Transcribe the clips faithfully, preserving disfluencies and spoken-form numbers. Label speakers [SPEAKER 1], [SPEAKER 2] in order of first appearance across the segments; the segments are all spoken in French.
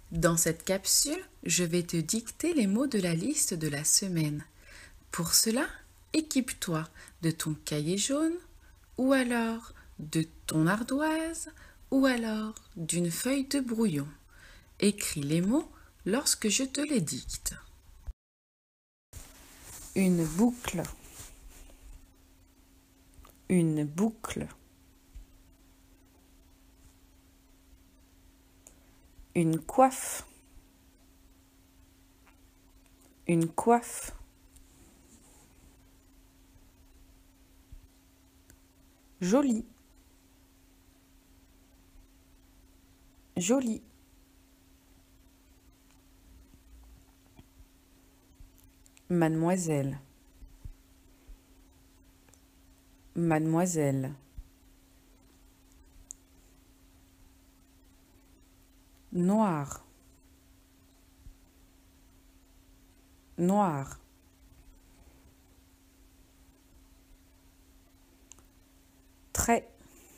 [SPEAKER 1] Dans cette capsule, je vais te dicter les mots de la liste de la semaine. Pour cela, équipe-toi de ton cahier jaune, ou alors de ton ardoise, ou alors d'une feuille de brouillon. Écris les mots lorsque je te les dicte. Une boucle. Une boucle. Une coiffe. Une coiffe. Joli. Joli. Mademoiselle. Mademoiselle. Noir. Noir. Trait.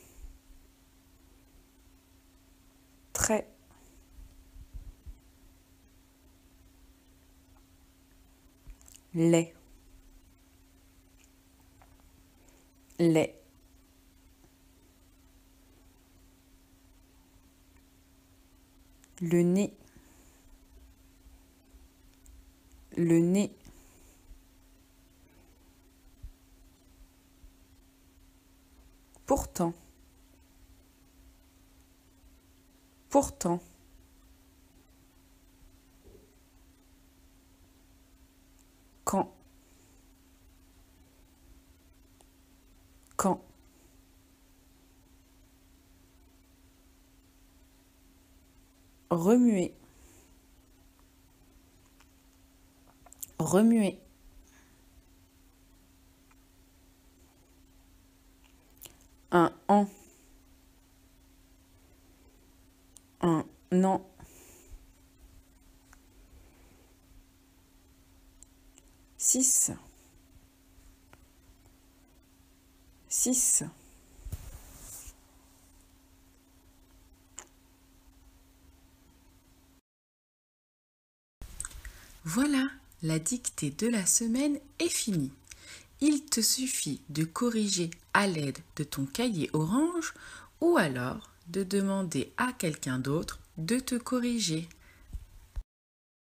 [SPEAKER 1] Trait. Lait. Lait. Le nez. Le nez. Pourtant. Pourtant. Quand. Quand. Remuer. Remuer. Un an. Un an. Six. Six. Voilà, la dictée de la semaine est finie. Il te suffit de corriger à l'aide de ton cahier orange ou alors de demander à quelqu'un d'autre de te corriger.